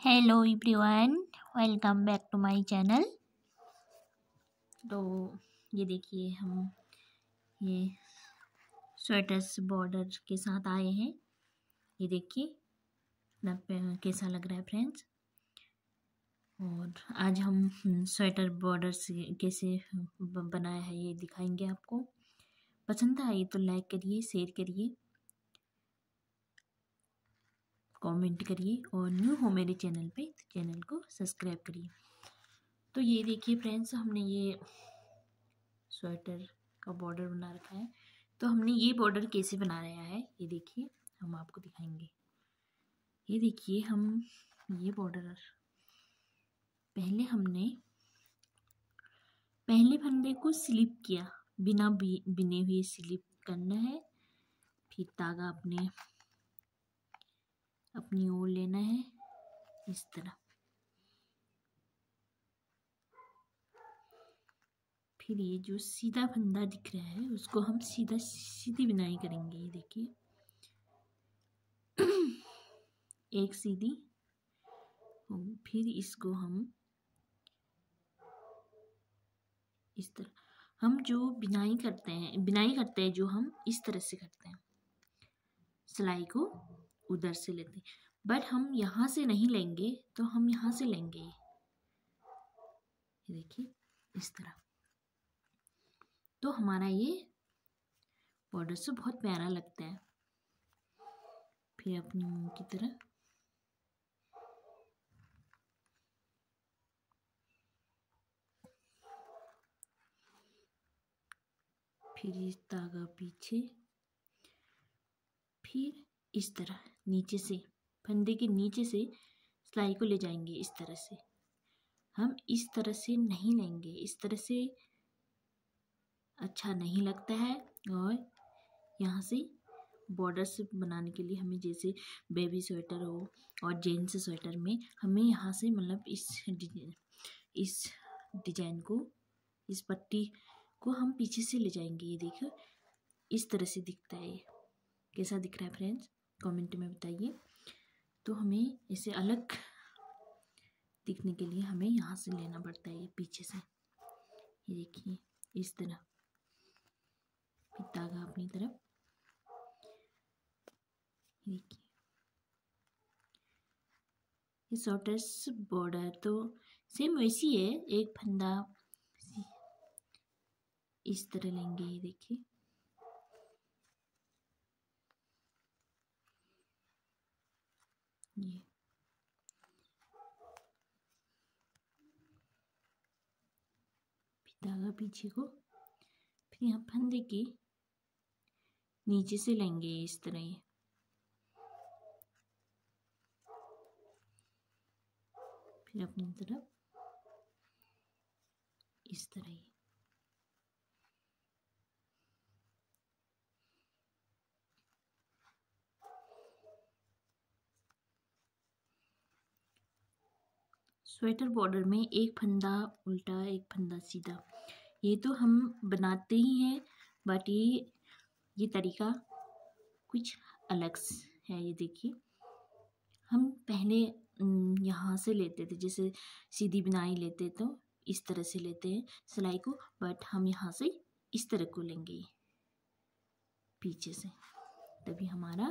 Hello everyone, welcome back to my channel. तो ये देखिए हम ये स्वेटर्स बॉर्डर के साथ आए हैं। ये देखिए कैसा लग रहा है फ्रेंड्स। और आज हम स्वेटर बॉर्डर से कैसे बनाया है ये दिखाएंगे आपको। पसंद आए तो लाइक करिए, शेयर करिए, कमेंट करिए और न्यू हो मेरे चैनल पे तो चैनल को सब्सक्राइब करिए। तो ये देखिए फ्रेंड्स, हमने ये स्वेटर का बॉर्डर बना रखा है। तो हमने ये बॉर्डर कैसे बनाया है ये देखिए, हम आपको दिखाएंगे। ये देखिए हम ये बॉर्डर पहले फंदे को स्लिप किया, बिना बिने हुए स्लिप करना है। फिर धागा अपनी ओर लेना है इस तरह। फिर ये जो सीधा फंदा दिख रहा है उसको हम सीधी बिनाई करेंगे। ये देखिए एक सीधी, फिर इसको हम इस तरह, हम जो बिनाई करते हैं जो हम इस तरह से करते हैं, सिलाई को उधर से लेते हैं। बट हम यहाँ से नहीं लेंगे, तो हम यहाँ से लेंगे। ये देखिए इस तरह। तो हमारा ये बॉर्डर से बहुत प्यारा लगता है। फिर अपनी मुंह की तरह फिर इस धागा पीछे, फिर इस तरह नीचे से, फंदे के नीचे से सिलाई को ले जाएंगे इस तरह से। हम इस तरह से नहीं लेंगे, इस तरह से अच्छा नहीं लगता है। और यहाँ से बॉर्डर्स बनाने के लिए हमें, जैसे बेबी स्वेटर हो और जेंट्स स्वेटर में, हमें यहाँ से मतलब इस डिजाइन को, इस पट्टी को हम पीछे से ले जाएंगे। ये देखो इस तरह से दिखता है। कैसा दिख रहा है फ्रेंड्स, कमेंट में बताइए। तो हमें इसे अलग दिखने के लिए हमें यहाँ से लेना पड़ता है, ये पीछे से। ये देखिए इस तरह, फिर धागा अपनी तरफ। देखिए ये शॉर्टेस्ट बॉर्डर तो सेम वैसी है, एक फंदा इस तरह लेंगे। ये देखिए ये धागा पीछे को, फिर यहाँ फंदे के नीचे से लेंगे इस तरह। ये फिर अपनी तरफ इस तरह। ये स्वेटर बॉर्डर में एक फंदा उल्टा, एक फंदा सीधा, ये तो हम बनाते ही हैं। बट ये तरीका कुछ अलग है। ये देखिए हम पहले यहाँ से लेते थे, जैसे सीधी बिनाई लेते तो इस तरह से लेते हैं सिलाई को। बट हम यहाँ से इस तरह को लेंगे पीछे से, तभी हमारा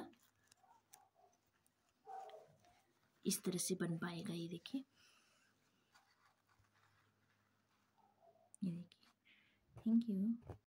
इस तरह से बन पाएगा। ये देखिए, ये देखिए। Thank you.